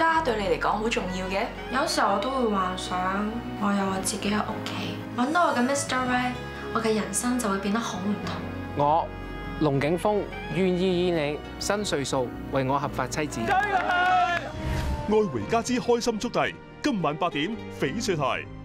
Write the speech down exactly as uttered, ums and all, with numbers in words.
家對你嚟講好重要嘅？ 有時候我都會幻想，我有我自己嘅屋企，揾到我嘅 Mister Right， 我嘅人生就會變得好唔同。 我龍景峰願意以你新歲數為我合法妻子。 愛回家之開心速遞，今晚八點翡翠台。